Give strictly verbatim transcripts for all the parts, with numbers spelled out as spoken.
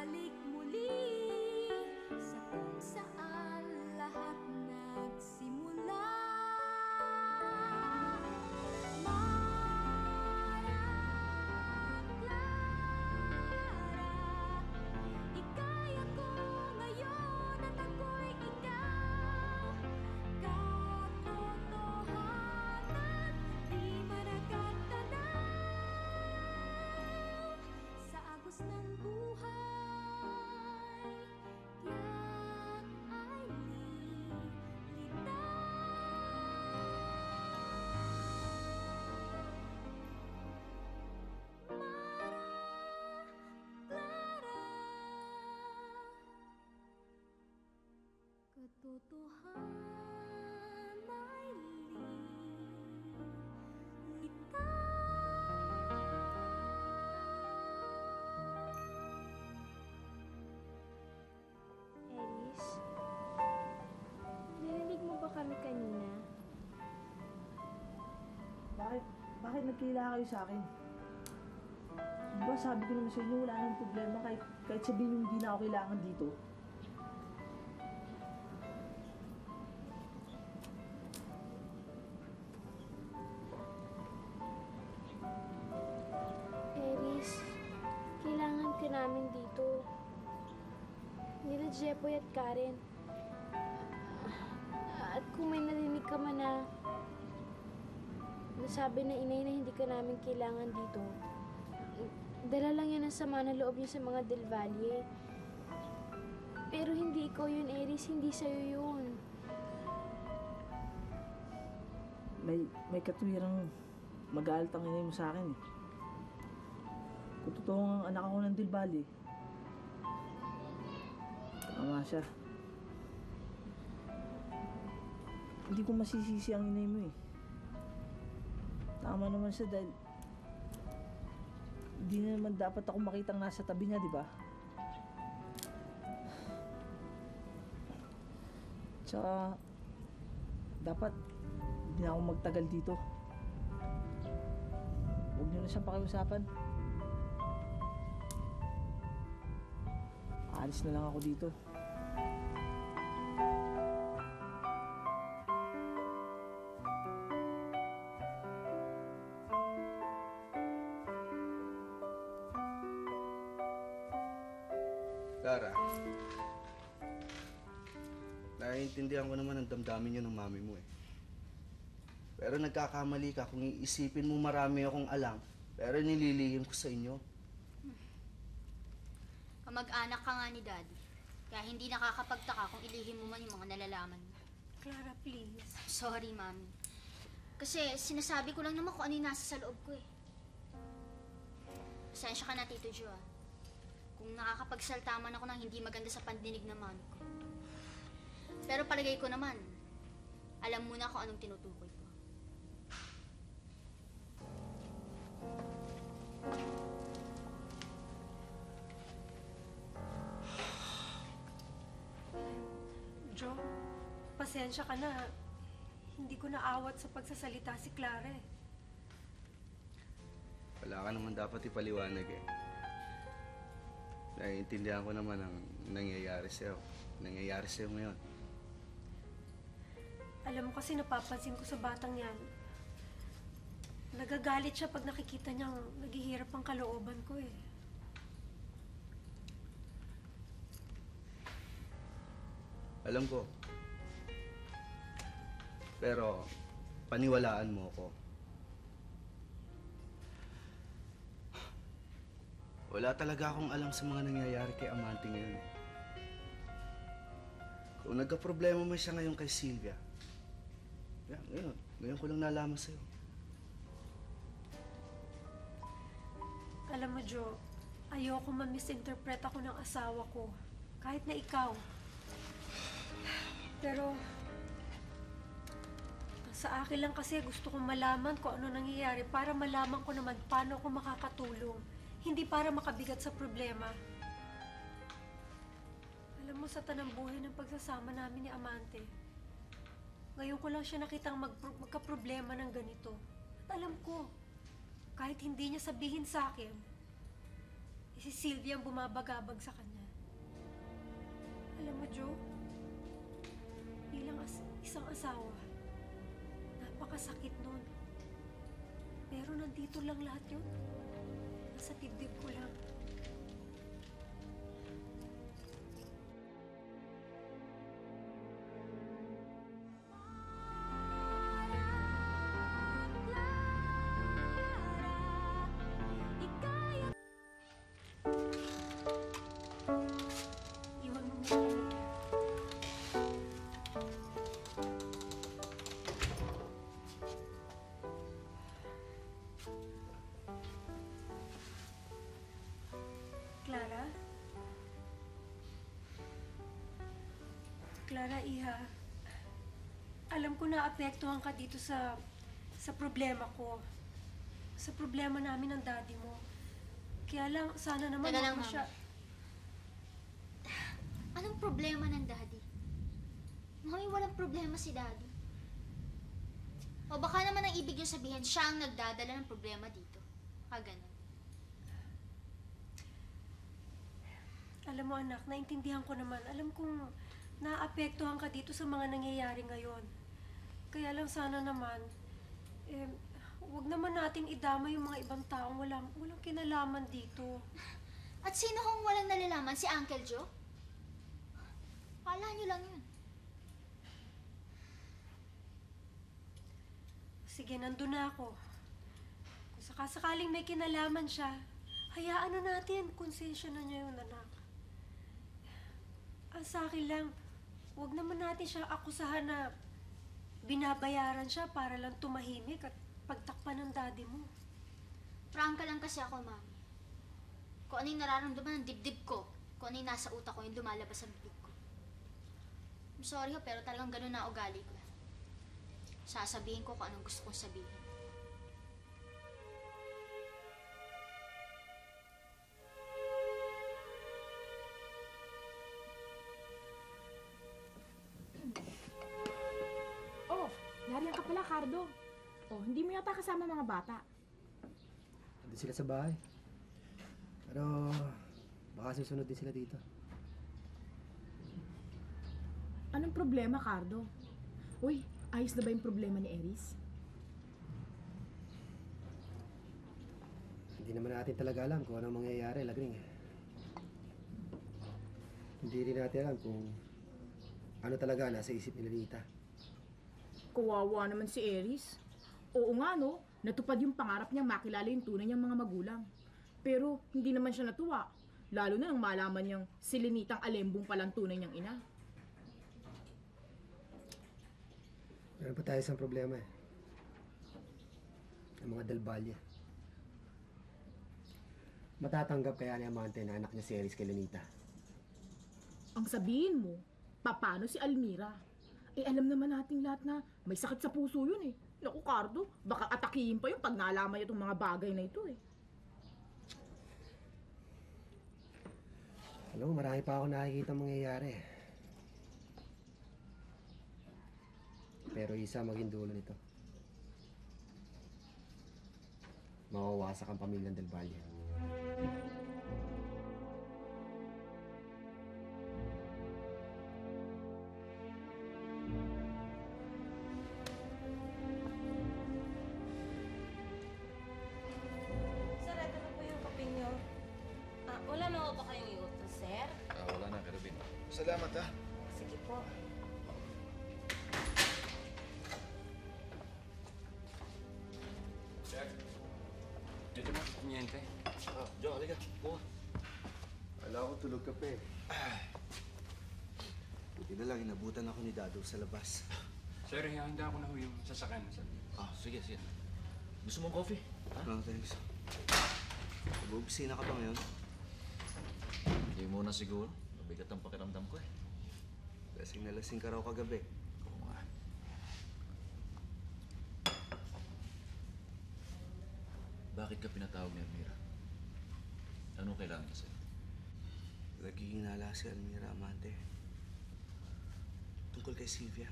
bumalik muli sa kung saan lahat nagsimula. Mara Clara, ika'y ako ngayon at ako'y ikaw. Katotohanan, di managkatanaw sa agos ng buhay. Tiyak ay lilitaw. Mara Clara, katotohanan ay Aris, narinig mo ba kami kanina? Bakit? Bakit nagkaila kayo sa akin? Diba sabi ko naman sa inyo, wala nang problema kahit, kahit sabihin nyo hindi na ako kailangan dito. Aris, kailangan ka namin dito. Nila Jepoy at Karen. At kung may narinig ka man na nasabi na inay na hindi ka namin kailangan dito, dala lang yan ang sama na loob niya sa mga Del Valle. Pero hindi ikaw yun, Aris. Hindi sa'yo yun. May, may katwirang mag-aalit ang inay mo sa akin eh. Kung totoo ang anak ako ng Del Valle, tama siya. Hindi ko masisisi ang inay mo eh. Tama naman siya dahil hindi na naman dapat ako makitang nasa tabi niya, di ba? Tsaka dapat hindi na ako magtagal dito. Huwag niyo na siyang pakiusapan. Aalis na lang ako dito. Clara, naiintindihan ko naman ang damdamin niyo ng mami mo eh. Pero nagkakamali ka kung iisipin mo marami akong alam, pero nililihim ko sa inyo. Kamag-anak ka nga ni Daddy, kaya hindi nakakapagtaka kung ilihim mo man yung mga nalalaman mo. Clara, please. Sorry, Mami. Kasi sinasabi ko lang naman kung ano yung nasa sa loob ko eh. Pasensya ka na, Tito Jo ah. Kung nakakapagsalta man ako ng hindi maganda sa pandinig ng mami ko. Pero palagay ko naman, alam mo na kung anong tinutukoy ko. Jo, pasensya ka na. Hindi ko naawat sa pagsasalita si Clara eh. Wala ka naman dapat ipaliwanag eh. Naiintindihan ko naman ang nangyayari sa'yo. Nangyayari sa'yo ngayon. Alam mo kasi napapansin ko sa batang yan. Nagagalit siya pag nakikita niyang naghihirap ang kalooban ko eh. Alam ko. Pero, paniwalaan mo ako. Wala talaga akong alam sa mga nangyayari kay Amante ngayon. Kung nagka-problema mo siya ngayon kay Sylvia, yan, ngayon, ngayon ko lang nalaman sa'yo. Alam mo, Jo, ayoko ma-misinterpret ako ng asawa ko. Kahit na ikaw. Pero, sa akin lang kasi gusto kong malaman kung ano nangyayari para malaman ko naman paano ako makakatulong. Hindi para makabigat sa problema. Alam mo, sa tanang buhay ng pagsasama namin ni Amante, ngayon ko lang siya nakitang mag magka-problema ng ganito. At alam ko, kahit hindi niya sabihin sa akin, eh, si Sylvia ang bumabagabag sa kanya. Alam mo, Joe, bilang as isang asawa, napakasakit nun. Pero nandito lang lahat yun. Nasa dibdib ko lang. Iwan mo muna kami. Clara? Clara, iha. Alam ko na apektuhan ka dito sa sa problema ko. Sa problema namin ng daddy mo. Kaya lang, sana naman Teka huwag lang, mo Mama. siya... Anong problema ng daddy? Mami, walang problema si daddy. O baka naman ang ibig niyo sabihin, siya ang nagdadala ng problema dito. Kaganon. Alam mo anak, naintindihan ko naman. Alam kong naapektuhan ka dito sa mga nangyayari ngayon. Kaya lang sana naman, eh, huwag naman natin idama yung mga ibang taong walang, walang kinalaman dito. At sino kung walang nalalaman? Si Uncle Joe? Kala niyo lang yun. Sige, nandun na ako. Kung sakasakaling may kinalaman siya, hayaan na natin. Konsensya na niya yun, anak. Ang sa akin lang, huwag naman natin siya akusahan na binabayaran siya para lang tumahimik at pagtakpan ng daddy mo. Prangka lang kasi ako, Mami. Kung ano yung nararamdaman ng dibdib ko, kung ano yung nasa utak ko, yung lumalabas sa bibig ko. I'm sorry ho, pero talagang ganun na ugali ko. Sasabihin ko kung anong gusto kong sabihin. Oh, nariyan ka pala, Cardo. Oh, hindi mo yata kasama mga bata. Nandun sila sa bahay. Pero baka susunod din sila dito. Anong problema, Cardo? Uy, ayos na ba yung problema ni Eris? Hindi naman natin talaga alam kung anong mangyayari, Lagring. Hindi rin natin alam kung ano talaga nasa isip ni Lolita. Kawawa naman si Eris. Oo nga, no? Natupad yung pangarap niyang makilala yung tunay niyang mga magulang. Pero hindi naman siya natuwa. Lalo na nang malaman niyang si Lenitang Alembong palang tunay niyang ina. Meron pa tayo isang problema eh. Ang mga Dalbalya. Matatanggap kaya ni Amante na anak niya si Eris kay Lenita? Ang sabihin mo, papano si Almira? Eh alam naman nating lahat na may sakit sa puso yun eh. Naku, Cardo, baka atakihin pa yung pag nalaman niya itong mga bagay na ito eh. Alam mo, marami pa ako nakikita mangyayari. Pero isa maging dulo nito. Mawawasak ang pamilyang Del Valle. Sir, ito na po yung kape nyo. Ah, wala na ba kayong iutos, sir? Ah, wala na, Kerubin. Salamat ah. Sige po. Jack. Dito na, kunyente. Ah, Joe, halika. Kuha. Kala ko tulog ka pa eh. Buti na lang, inabutan ako ni Dado sa labas. Sir, hihanda ko na ho yung sasakyan. Ah, sige, sige. Gusto mong coffee? No, thanks. Nag-opisina ka ba ngayon? Hindi muna siguro. Mabigat ang pakiramdam ko eh. Lasing na lasing ka raw kagabi. Oo nga. Bakit ka pinatawag ni Almira? Anong kailangan niya sa'yo? Naghihinala si Almira, Amante. Tungkol kay Sylvia.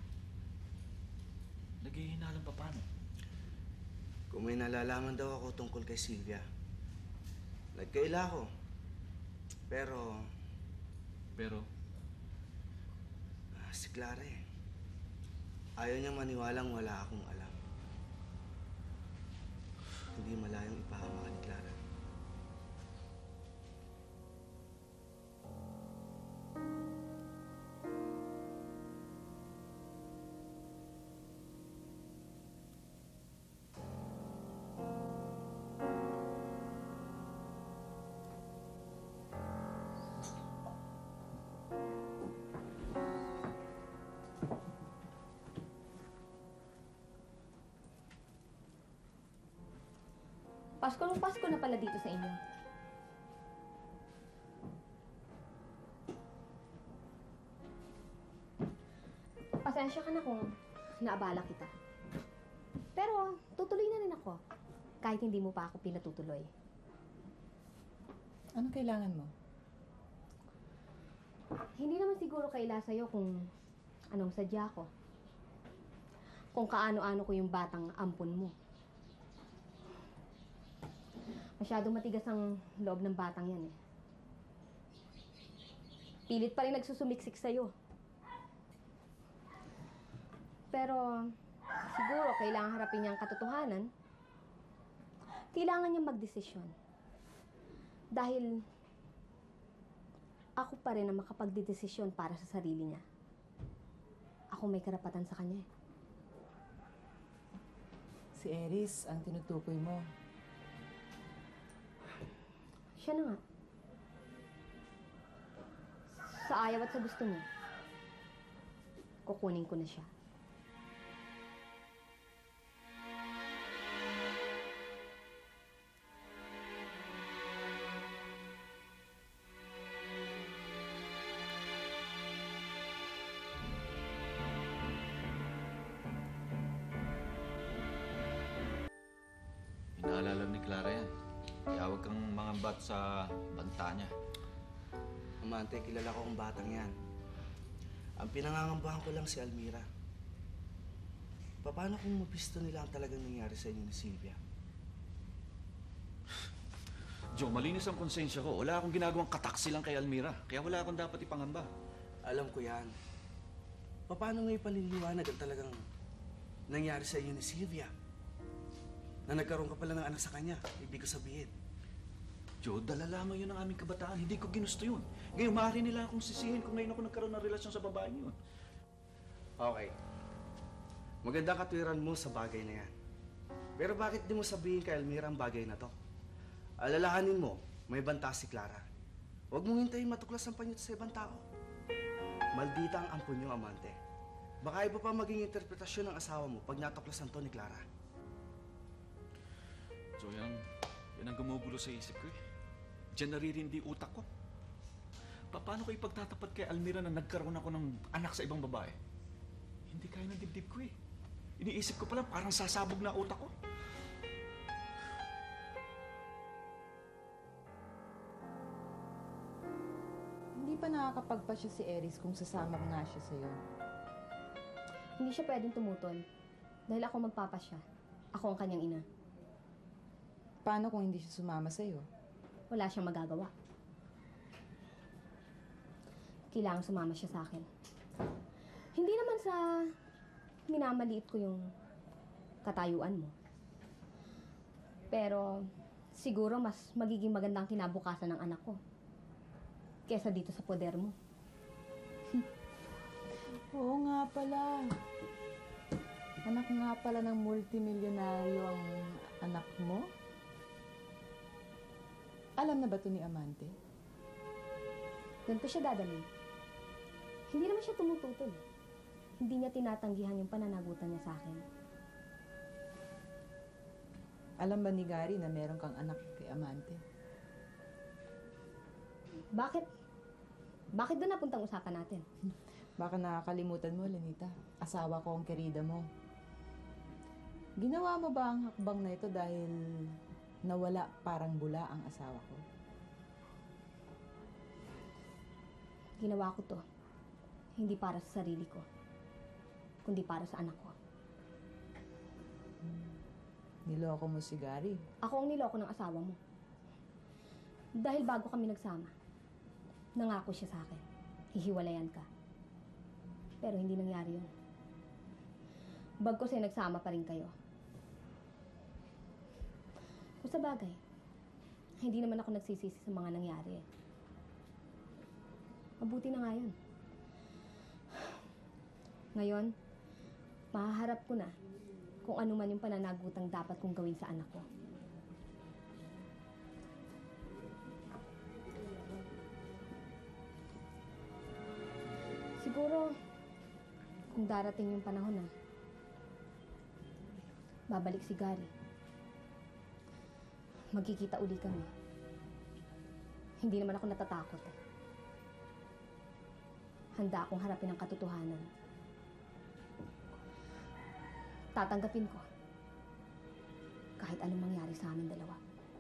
Naghihinalan pa paano? Kung may nalalaman daw ako tungkol kay Sylvia, nagkaila ako. Pero, Pero, Si Clara eh. Ayaw niya maniwalang wala akong alam. Hindi malayang ipahamak ni Clara. Pasko ng Pasko na pala dito sa inyo. Pasensya ka na kung naabala kita. Pero tutuloy na rin ako. Kahit hindi mo pa ako pinatutuloy. Ano kailangan mo? Hindi naman siguro kaila sa'yo kung anong sadya ko. Kung kaano-ano ko yung batang ampon mo. Masyadong matigas ang loob ng batang yan eh. Pilit pa rin nagsusumiksik sa'yo. Pero siguro kailangan harapin niya ang katotohanan. Kailangan niyang magdesisyon. Dahil ako pa rin ang makapagdedesisyon para sa sarili niya. Ako may karapatan sa kanya eh. Si Eris ang tinutukoy mo. Siya na nga. Sa ayaw at sa gusto mo, kukunin ko na siya. Inaalala ni Clara yan. Kaya huwag kang mangambat sa banta niya. Amante, kilala ko ang batang yan. Ang pinangangambahan ko lang si Almira. Paano kung mapisto nila ang talagang nangyari sa inyo ni Sylvia? Joe, malinis ang konsensya ko. Wala akong ginagawang kataksi lang kay Almira. Kaya wala akong dapat ipangamba. Alam ko yan. Paano nga ipaliliwanag ang talagang nangyari sa inyo ni Sylvia? Na nagkaroon ka pala ng anak sa kanya. Ibig ko sabihin. Joe, dala lamang yun ang aming kabataan. Hindi ko ginusto yun. Ngayon, maaari nila akong sisihin kung ngayon ako nagkaroon ng relasyon sa babaeng yun. Okay. Magandang katwiran mo sa bagay na yan. Pero bakit di mo sabihin kay Almira ang bagay na to? Alalahanin mo, may banta si Clara. Huwag mong hintayin matuklas ang panyo sa ibang tao. Maldita ang ampon yung amante. Baka iba pa maging interpretasyon ng asawa mo pag natuklasan to ni Clara. So yan, yan ang gumugulo sa isip ko eh. Diyan naririndi utak ko. Pa- Paano ko ipagtatapat kay Almira na nagkaroon ako ng anak sa ibang babae? Hindi kaya ng dibdib ko eh. Iniisip ko pala parang sasabog na utak ko. Hindi pa nakakapagpasya si Eris kung sasama nga siya sa'yo. Hindi siya pwedeng tumutol. Dahil ako magpapasya. Ako ang kanyang ina. Paano kung hindi siya sumama sa'yo? Wala siyang magagawa. Kailangan sumama siya sa akin. Hindi naman sa minamaliit ko yung katayuan mo. Pero siguro mas magiging magandang kinabukasan ng anak ko kesa dito sa poder mo. Oo nga pala. Anak nga pala ng multimilyonaryo ang anak mo? Alam na ba ito ni Amante? Doon ko siya dadalhin. Hindi naman siya tumututol. Hindi niya tinatanggihan yung pananagutan niya sa akin. Alam ba ni Gary na meron kang anak kay Amante? Bakit? Bakit doon napuntang usapan natin? Baka nakakalimutan mo, Lenita. Asawa ko ang kerida mo. Ginawa mo ba ang hakbang na ito dahil nawala parang bula ang asawa ko? Ginawa ko to. Hindi para sa sarili ko. Kundi para sa anak ko. Niloko mo si Gary. Ako ang niloko ng asawa mo. Dahil bago kami nagsama, nangako siya sa akin. Hihiwalayan ka. Pero hindi nangyari yun. Bagkus ay nagsama pa rin kayo. Kung sa bagay, hindi naman ako nagsisisi sa mga nangyari eh. Mabuti na nga yun. Ngayon, mahaharap ko na kung ano man yung pananagutang dapat kong gawin sa anak ko. Siguro, kung darating yung panahon na, babalik si Gary. Magkikita uli kami. Hindi naman ako natatakot eh. Handa akong harapin ang katotohanan. Tatanggapin ko. Kahit anong mangyari sa amin dalawa.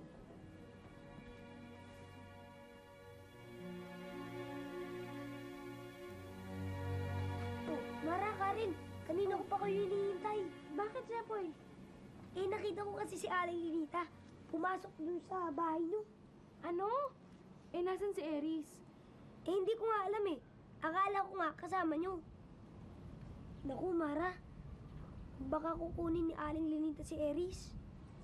Oh, Mara, Karen. Kanina ko pa kayo hinihintay. Bakit, Sepoy? Eh, nakita ko kasi si Aling Linita. Pumasok dun sa bahay niyo. Ano? Eh, nasan si Aries? Eh, hindi ko nga alam eh. Akala ko nga kasama niyo. Naku, Mara. Baka kukunin ni Aling Linita si Aries.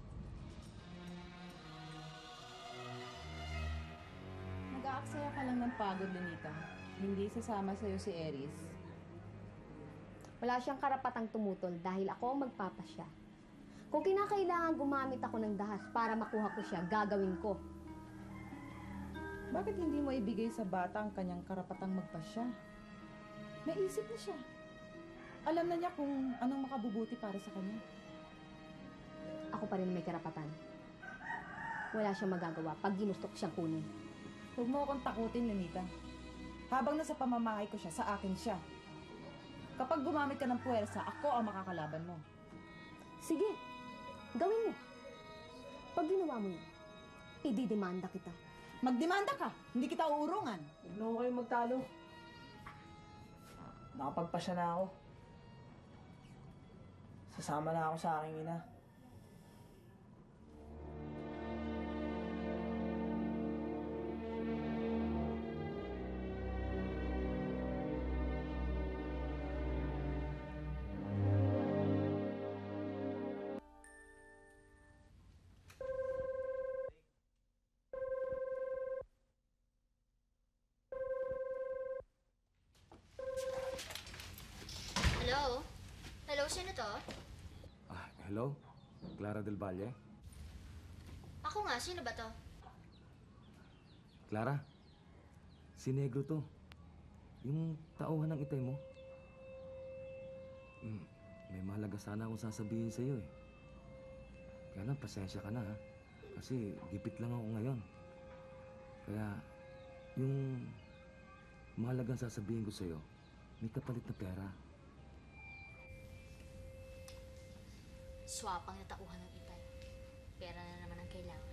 Nag-aaksaya ka lang ng pagod, Lenita. Hindi sasama sa'yo si Aries. Wala siyang karapatang tumutol dahil ako ang magpapasya. Kung kinakailangan gumamit ako ng dahas para makuha ko siya, gagawin ko. Bakit hindi mo ibigay sa bata ang kanyang karapatang magpasya? May isip na siya. Alam na niya kung anong makabubuti para sa kanya. Ako pa rin may karapatan. Wala siyang magagawa pag ginusto ko siyang kunin. Huwag mo akong takutin, Lenita. Habang nasa pamamahay ko siya, sa akin siya. Kapag gumamit ka ng puwersa, ako ang makakalaban mo. Sige, gawin mo. Pag ginawa mo yun, ididemanda kita. Magdemanda ka, hindi kita uurungan. Huwag na ako kayong magtalo. Nakapagpasya na ako. Sasama na ako sa aking ina. Hello? Hello, sino to? Ah, hello? Clara del Valle? Ako nga, sino ba to? Clara, si Negro to. Yung tauhan ng itay mo. Mm, may mahalaga sana akong sasabihin sa'yo eh. Kaya lang, pasensya ka na ha. Kasi gipit lang ako ngayon. Kaya, yung mahalagang sasabihin ko sa'yo, may kapalit na pera. Swapang na tauhan ng itay. Pera na naman ang kailangan.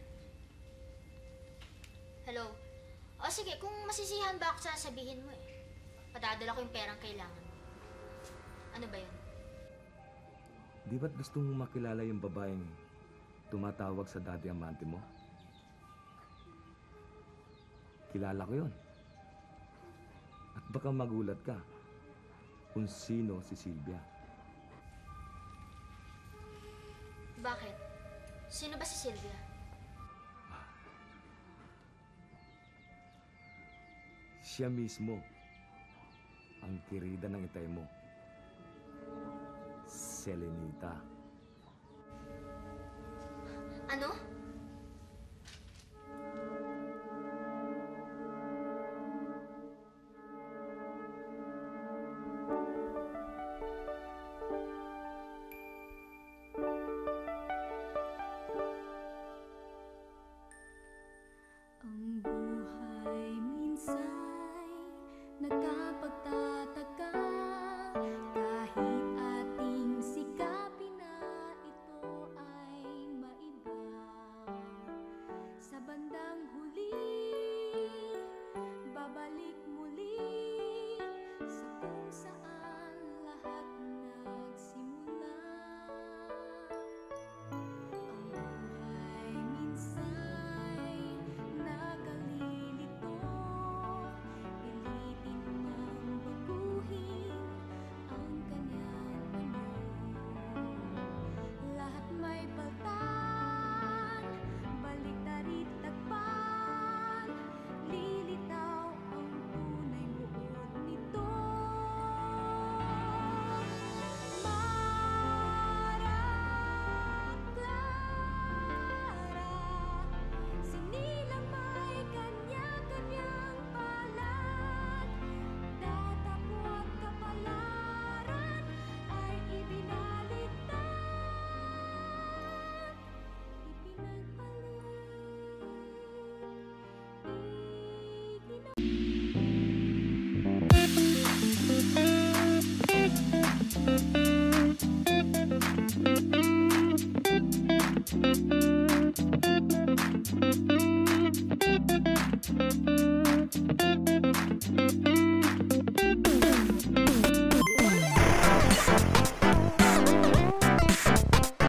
Hello? O sige, kung masisihan ba ako sa sabihin mo eh. Padadala ko yung perang kailangan. Ano ba yun? Di ba't gusto mong makilala yung babaeng tumatawag sa daddy amante mo? Kilala ko yun. At baka magulat ka kung sino si Sylvia. Bakit? Sino ba si Sylvia? Siya mismo ang kirida ng itay mo. Selenita. Ano? Ang buhay minsa'y nagkapagtataka kahit ating sikapin na ito ay maiba sa bandang